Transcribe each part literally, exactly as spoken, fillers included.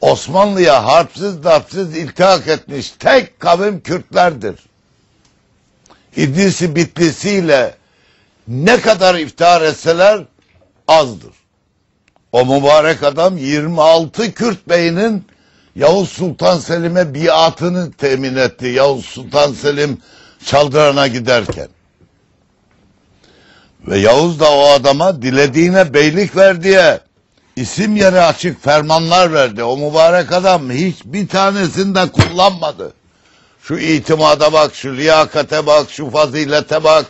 Osmanlı'ya harpsiz darpsiz iltihak etmiş tek kavim Kürtlerdir. İdrisi Bitlisi'yle ne kadar iftihar etseler azdır. O mübarek adam yirmi altı Kürt beyinin Yavuz Sultan Selim'e biatını temin etti. Yavuz Sultan Selim Çaldıran'a giderken. Ve Yavuz da o adama dilediğine beylik ver diye isim yeri açık fermanlar verdi. O mübarek adam hiçbir tanesini de kullanmadı. Şu itimada bak, şu liyakate bak, şu fazilete bak.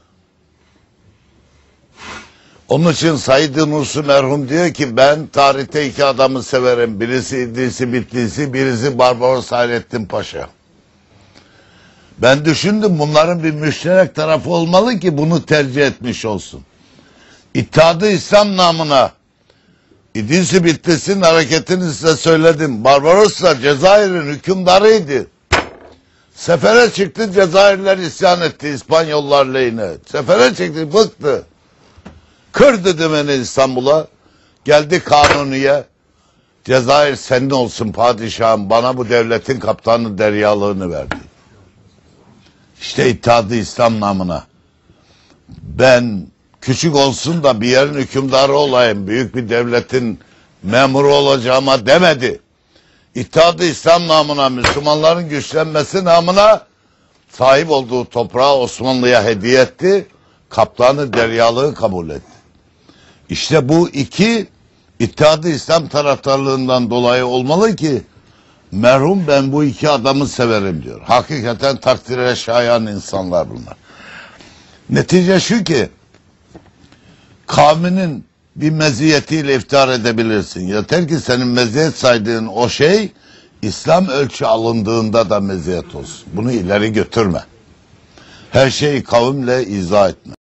Onun için Said Nursi merhum diyor ki ben tarihte iki adamı severim. Birisi İdrisi Bitlisi, birisi Barbaros Hayrettin Paşa. Ben düşündüm bunların bir müşterek tarafı olmalı ki bunu tercih etmiş olsun. İttihadı İslam namına İdrisi Bitlisi'nin hareketini size söyledim. Barbaros da Cezayir'in hükümdarıydı. Sefere çıktı, Cezayirler isyan etti İspanyollar lehine. Sefere çıktı, bıktı. Kırdı dümeni İstanbul'a. Geldi Kanuni'ye. Cezayir senin olsun padişahım. Bana bu devletin kaptanı deryalığını verdi. İşte İttihadı İslam namına. Ben küçük olsun da bir yerin hükümdarı olayım. Büyük bir devletin memuru olacağıma demedi. İttihadı İslam namına, Müslümanların güçlenmesi namına sahip olduğu toprağı Osmanlı'ya hediye etti. Kaptanı deryalığı kabul etti. İşte bu iki İttihadı İslam taraftarlığından dolayı olmalı ki merhum ben bu iki adamı severim diyor. Hakikaten takdire şayan insanlar bunlar. Netice şu ki kavminin bir meziyetiyle iftihar edebilirsin. Yeter ki senin meziyet saydığın o şey İslam ölçü alındığında da meziyet olsun. Bunu ileri götürme. Her şeyi kavimle izah etme.